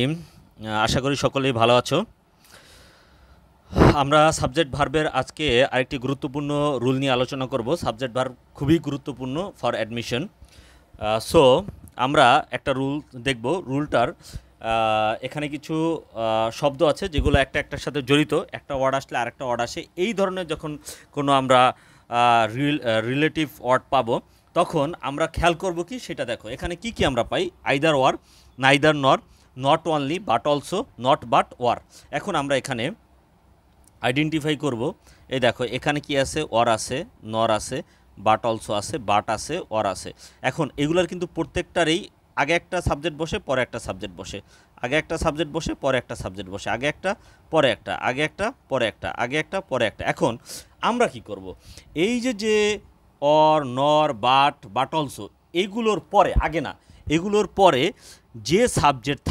রহিম। আশা করি সকলেই ভালো আছো। আমরা সাবজেক্ট ভার্বের আজকে আরেকটি গুরুত্বপূর্ণ রুল নিয়ে আলোচনা করব। সাবজেক্ট ভার্ব খুবই গুরুত্বপূর্ণ ফর অ্যাডমিশন। সো আমরা একটা রুল দেখব। রুলটার এখানে কিছু শব্দ আছে যেগুলো একটার সাথে জড়িত। একটা ওয়ার্ড আসলে আরেকটা ওয়ার্ড আসে। এই ধরনের যখন কোনো আমরা রিলেটিভ ওয়ার্ড পাবো তখন আমরা খেয়াল করব কি সেটা দেখো। এখানে কি কি আমরা পাই? Either or, neither nor, not only, but also, not but or. এখন আমরা এখানে আইডেন্টিফাই করব। এই দেখো এখানে কি আছে? ওয়ার আছে, নর আছে, বাট অলসো আছে, বাট আছে, ওয়ার আছে। এখন এগুলোর কিন্তু প্রত্যেকটারই আগে একটা সাবজেক্ট বসে, পরে একটা সাবজেক্ট বসে, আগে একটা সাবজেক্ট বসে, পরে একটা সাবজেক্ট বসে, আগে একটা, পরে একটা, আগে একটা, পরে একটা, আগে একটা, পরে একটা। এখন আমরা কি করব? এই যে অর, নর, বাট, বাট অলসো, এইগুলোর পরে, আগে না, এগুলোর পরে যে সাবজেক্ট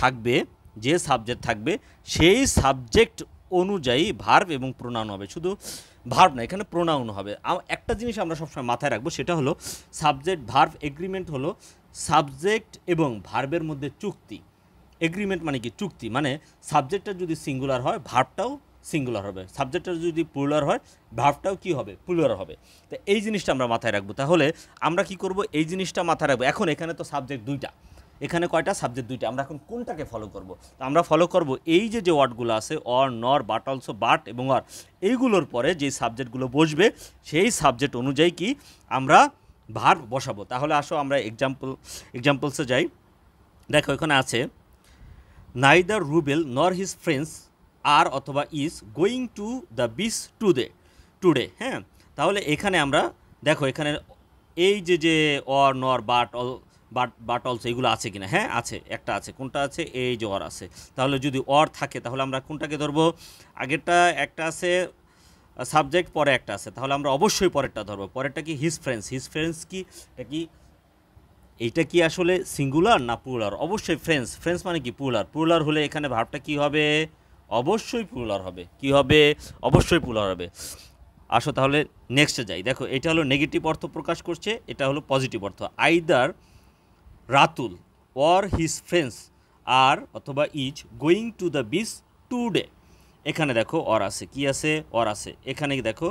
থাকবে সেই সাবজেক্ট অনুযায়ী ভার্ব এবং প্রোনাউন হবে। শুধু ভার্ব না, এখানে প্রোনাউন হবে। একটা জিনিস আমরা সবসময় মাথায় রাখবো, সেটা হলো সাবজেক্ট ভার্ব এগ্রিমেন্ট হলো সাবজেক্ট এবং ভার্বের মধ্যে চুক্তি। এগ্রিমেন্ট মানে কি? চুক্তি। মানে সাবজেক্টটা যদি সিঙ্গুলার হয় ভার্বটাও সিঙ্গুলার হবে, সাবজেক্টটা যদি প্লুরাল হয় ভার্বটাও কি হবে? প্লুরাল হবে। তো এই জিনিসটা আমরা মাথায় রাখবো। তাহলে আমরা কি করব? এই জিনিসটা মাথায় রাখবো। এখন এখানে তো সাবজেক্ট দুইটা, এখানে কয়টা? সাবজেক্ট দুইটা। আমরা এখন কোনটাকে ফলো করব? তো আমরা ফলো করব এই যে ওয়ার্ডগুলো আছে, অর, নর, বাট অলসো, বাট এবং আর, এইগুলোর পরে যে সাবজেক্টগুলো বসবে সেই সাবজেক্ট অনুযায়ী কি আমরা ভার্ব বসাবো। তাহলে আসো আমরা এক্সাম্পলসে যাই। দেখো এখানে আছে নাইদার রুবেল নর হিজ ফ্রেন্ডস আর অথবা is going to the beach today. হ্যাঁ, তাহলে এখানে আমরা দেখো এখানে এই যে অর, নর, বাট অলসো এগুলো আছে কিনা? হ্যাঁ আছে, একটা আছে। কোনটা আছে? এই যে অর আছে। তাহলে যদি অর থাকে তাহলে আমরা কোনটাকে ধরবো? আগেরটা একটা আছে সাবজেক্ট, পরে একটা আছে, তাহলে আমরা অবশ্যই পরেরটা ধরবো। পরেরটা কি? His friends. হিজ ফ্রেন্ডস কি? এটা কি, এইটা কি আসলে সিঙ্গুলার না প্লুরাল? অবশ্যই ফ্রেন্ডস। ফ্রেন্ডস মানে কি? প্লুরাল হলে এখানে ভার্বটা কি হবে? অবশ্যই প্লুরাল হবে। কি হবে? অবশ্যই প্লুরাল হবে। আসো তাহলে নেক্সটে যাই। দেখো এটা হলো নেগেটিভ অর্থ প্রকাশ করছে, এটা হলো পজিটিভ অর্থ। Either Ratul or his friends are অথবা is going to the beach today. এখানে দেখো অর আছে, কি আছে? অর আছে। এখানে দেখো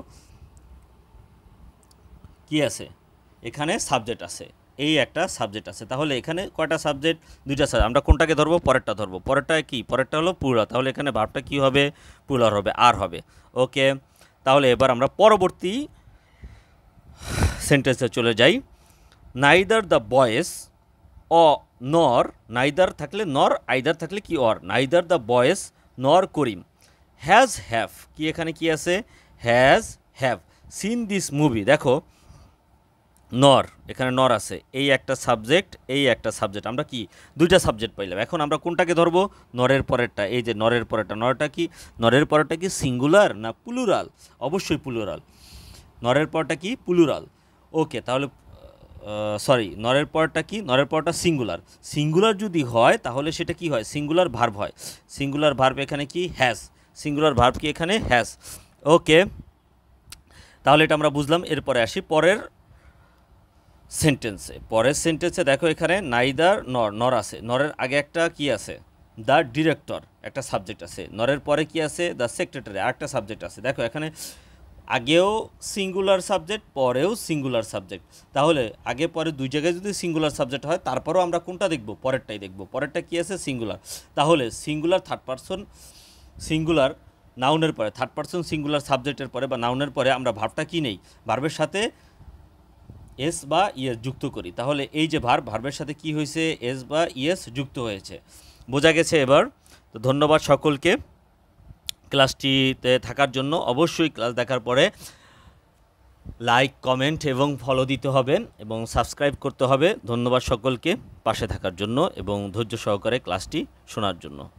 কি আছে? এখানে সাবজেক্ট আছে, এই একটা সাবজেক্ট আছে। তাহলে এখানে কয়টা সাবজেক্ট? দুইটা সাবজেক্ট। আমরা কোনটাকে ধরবো? পরেরটা ধরবো। পরেরটা কি? পরেরটা হলো প্লুরাল। তাহলে এখানে ভার্বটা কি হবে? প্লুরাল হবে, আর হবে। ওকে, তাহলে এবার আমরা পরবর্তী সেন্টেন্সে চলে যাই। Neither the boys nor, neither থাকলে নর, আইদার থাকলে কি? অর। নাইদার দ্য বয়েজ নর করিম হ্যাভ, কি এখানে কি আছে? Have seen this movie. দেখো নর, এখানে নর আছে, এই একটা সাবজেক্ট, এই একটা সাবজেক্ট। আমরা কি দুইটা সাবজেক্ট পাইলাম। এখন আমরা কোনটাকে ধরবো? নরের পরেরটা। এই যে নরের পরেরটা, নরের পরেরটা কি সিঙ্গুলার না প্লুরাল? অবশ্যই প্লুরাল। নরের পরটা কি? প্লুরাল। ওকে, তাহলে নরের পরটা কি? নরের পরটা সিঙ্গুলার। সিঙ্গুলার যদি হয় তাহলে সেটা কি হয়? সিঙ্গুলার ভার্ব হয়। সিঙ্গুলার ভার্ব এখানে কি? হ্যাজ। সিঙ্গুলার ভার্ব কি? এখানে হ্যাজ। ওকে, তাহলে এটা আমরা বুঝলাম। এরপরে আসি পরের সেন্টেন্সে। দেখো এখানে নাইদার নর আছে, নরের আগে একটা কি আছে? দ্য ডিরেক্টর, একটা সাবজেক্ট আছে। নরের পরে কি আছে? দ্য সেক্রেটারি, আরেকটা সাবজেক্ট আছে। দেখো এখানে আগেও সিঙ্গুলার সাবজেক্ট, পরেও সিঙ্গুলার সাবজেক্ট। তাহলে আগে পরে দুই জায়গায় যদি সিঙ্গুলার সাবজেক্ট হয় তারপরেও আমরা কোনটা দেখব? পরেরটাই দেখব। পরেরটা কি আছে? সিঙ্গুলার। তাহলে সিঙ্গুলার থার্ড পারসন সিঙ্গুলার নাউনের পরে, থার্ড পারসন সিঙ্গুলার সাবজেক্টের পরে বা নাউনের পরে আমরা ভার্বটা কি নেই? ভার্বের সাথে এস বা ইএস যুক্ত করি। তাহলে এই যে ভার্বের সাথে কি হয়েছে? এস বা ইএস যুক্ত হয়েছে। বোঝা গেছে এবার? তো ধন্যবাদ সকলকে ক্লাসটিতে থাকার জন্য। অবশ্যই ক্লাস দেখার পরে লাইক, কমেন্ট এবং ফলো দিতে হবে এবং সাবস্ক্রাইব করতে হবে। ধন্যবাদ সকলকে পাশে থাকার জন্য এবং ধৈর্য সহকারে ক্লাসটি শোনার জন্য।